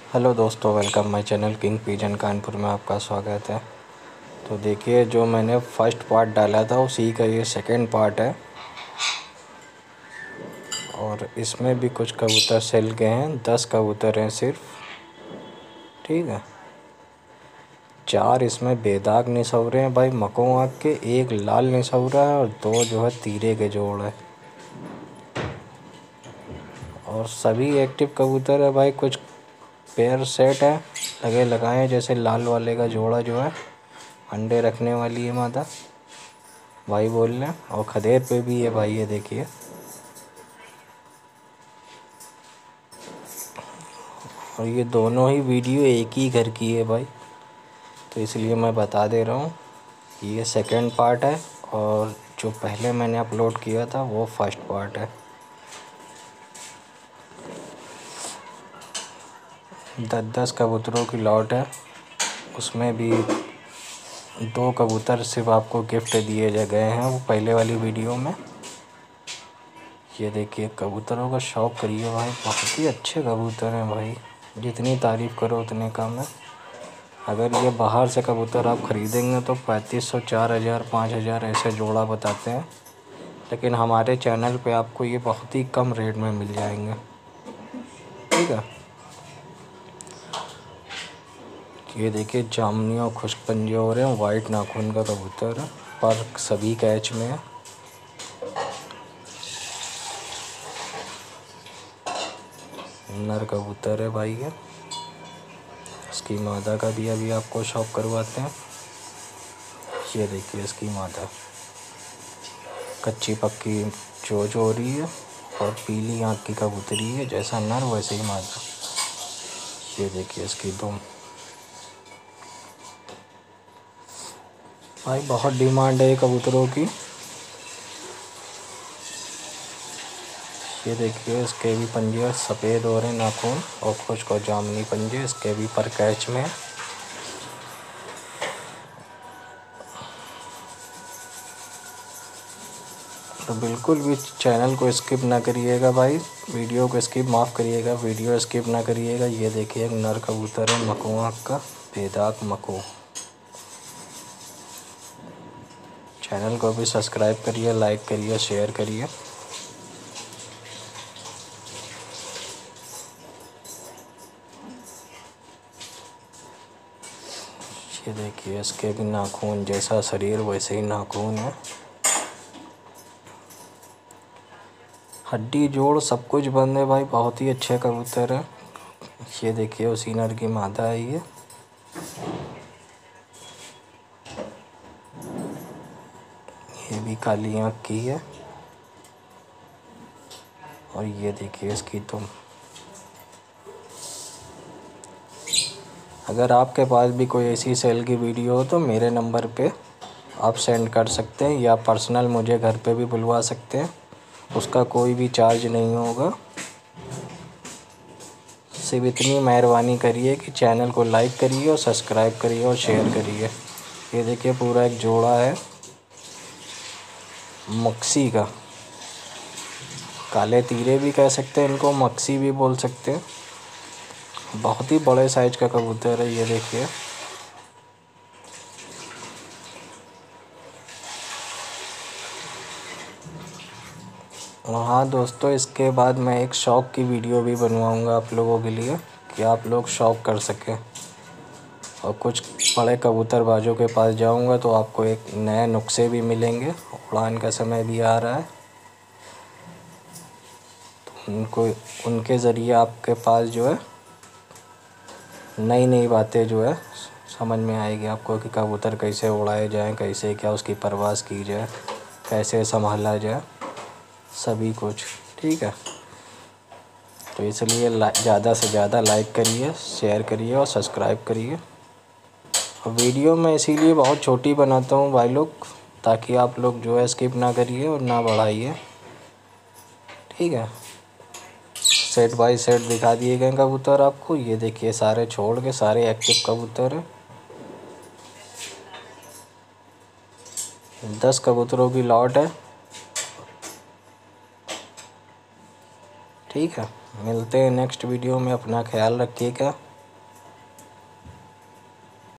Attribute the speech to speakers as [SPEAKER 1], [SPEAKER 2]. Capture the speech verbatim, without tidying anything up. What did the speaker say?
[SPEAKER 1] Hello दोस्तों, welcome my channel King Pigeon Kanpur में आपका स्वागत है। तो देखिए, जो मैंने फर्स्ट पार्ट डाला था उसी का ये सेकंड पार्ट है और इसमें भी कुछ कबूतर सेल गए हैं। दस कबूतर हैं सिर्फ, ठीक है। चार इसमें बेदाग निसौरे हैं भाई, मकों आँख के। एक लाल निसौरा है और दो जो है तीरे के जोड़ है और सभी एक्टिव कबूतर है भाई। कुछ पेयर सेट है, लगे लगाए हैं। जैसे लाल वाले का जोड़ा जो है अंडे रखने वाली है मादा भाई बोल रहे हैं, और खदेर पे भी है भाई, ये देखिए। और ये दोनों ही वीडियो एक ही घर की है भाई, तो इसलिए मैं बता दे रहा हूँ कि ये सेकंड पार्ट है और जो पहले मैंने अपलोड किया था वो फर्स्ट पार्ट है। दस दस कबूतरों की लॉट है, उसमें भी दो कबूतर सिर्फ आपको गिफ्ट दिए जा गए हैं वो पहले वाली वीडियो में। ये देखिए, कबूतरों का शौक करिए भाई, बहुत ही अच्छे कबूतर हैं भाई। जितनी तारीफ़ करो उतने कम है। अगर ये बाहर से कबूतर आप ख़रीदेंगे तो पैंतीस सौ, चार हज़ार, पाँच हज़ार ऐसे जोड़ा बताते हैं, लेकिन हमारे चैनल पे आपको ये बहुत ही कम रेट में मिल जाएंगे, ठीक है। ये देखिए, जामुनी और खुश्क पंजे हो रहे हैं, वाइट नाखून का कबूतर है, पर सभी कैच में है। नर कबूतर है भाई ये। इसकी मादा का भी अभी आपको शौक करवाते हैं। ये देखिए, इसकी मादा कच्ची पक्की चोच हो रही है और पीली आँख की कबूतरी है, जैसा नर वैसे ही मादा। ये देखिए इसकी दुम भाई, बहुत डिमांड है कबूतरों की। ये देखिए, इसके भी पंजे सफ़ेद हो रहे हैं नाखून और खुश्क और जामुनी पंजे, इसके भी पर कैच में। तो बिल्कुल भी चैनल को स्किप ना करिएगा भाई, वीडियो को स्किप माफ़ करिएगा, वीडियो स्किप ना करिएगा। ये देखिए, एक नर कबूतर है मको आँख का, बेदाग मको। चैनल को भी सब्सक्राइब करिए, लाइक करिए, शेयर करिए। ये देखिए, इसके भी नाखून, जैसा शरीर वैसे ही नाखून है। हड्डी जोड़ सब कुछ बंद है भाई, बहुत ही अच्छे कबूतर है। ये देखिए, उसी नर की मादा है ये। ये भी काली आँख की है और ये देखिए इसकी तुम। अगर आपके पास भी कोई ऐसी सेल की वीडियो हो तो मेरे नंबर पे आप सेंड कर सकते हैं, या पर्सनल मुझे घर पे भी बुलवा सकते हैं। उसका कोई भी चार्ज नहीं होगा। सिर्फ इतनी मेहरबानी करिए कि चैनल को लाइक करिए और सब्सक्राइब करिए और शेयर करिए। ये देखिए, पूरा एक जोड़ा है मक्सी का, काले तीरे भी कह सकते हैं इनको, मक्सी भी बोल सकते हैं। बहुत ही बड़े साइज का कबूतर है, ये देखिए। और हाँ दोस्तों, इसके बाद मैं एक शौक की वीडियो भी बनवाऊँगा आप लोगों के लिए, कि आप लोग शौक कर सकें। और कुछ बड़े कबूतरबाजों के पास जाऊँगा तो आपको एक नए नुस्खे भी मिलेंगे। उड़ान का समय भी आ रहा है, तो उनको उनके ज़रिए आपके पास जो है नई नई बातें जो है समझ में आएगी आपको, कि कबूतर कैसे उड़ाए जाएं, कैसे क्या उसकी परवास की जाए, कैसे संभाला जाए, सभी कुछ, ठीक है। तो इसलिए ज़्यादा से ज़्यादा लाइक करिए, शेयर करिए और सब्सक्राइब करिए। और वीडियो मैं इसीलिए बहुत छोटी बनाता हूँ भाई लोग, ताकि आप लोग जो है स्किप ना करिए और ना बढ़ाइए, ठीक है। सेट बाय सेट दिखा दिए गए कबूतर आपको। ये देखिए, सारे छोड़ के सारे एक्टिव कबूतर हैं। दस कबूतरों की लॉट है, ठीक है। मिलते हैं नेक्स्ट वीडियो में, अपना ख्याल रखिएगा।